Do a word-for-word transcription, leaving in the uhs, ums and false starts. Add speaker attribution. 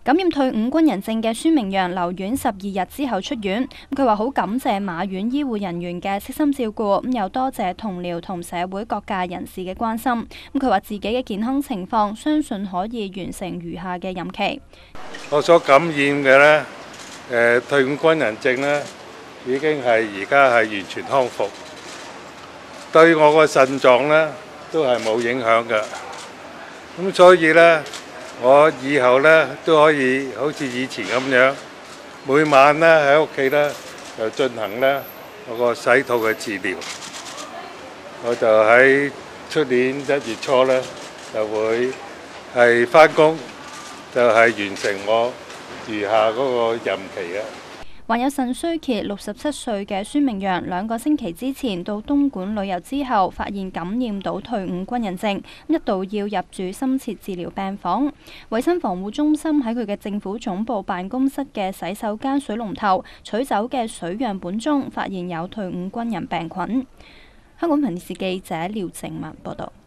Speaker 1: 感染退伍軍人症嘅孫明揚留院十二日之後出院，佢話好感謝馬院醫護人員嘅悉心照顧，咁又多謝同僚同社會各界人士嘅關心。咁佢話自己嘅健康情況，相信可以完成餘下嘅任期。
Speaker 2: 我所感染嘅呢，誒退伍軍人症呢，已經係而家係完全康復，對我個腎臟呢都係冇影響嘅。咁所以呢，我以後咧都可以好似以前咁樣，每晚咧喺屋企咧就進行咧我個洗肚嘅治療。我就喺出年一月初咧就會係返工，就係完成我餘下嗰個任期啊。
Speaker 1: 患有腎衰竭六十七歲嘅孫明揚，兩個星期之前到東莞旅遊之後，發現感染到退伍軍人症，一度要入住深切治療病房。衛生防護中心喺佢嘅政府總部辦公室嘅洗手間水龍頭取走嘅水樣本中，發現有退伍軍人病菌。香港電視記者廖靜文報道。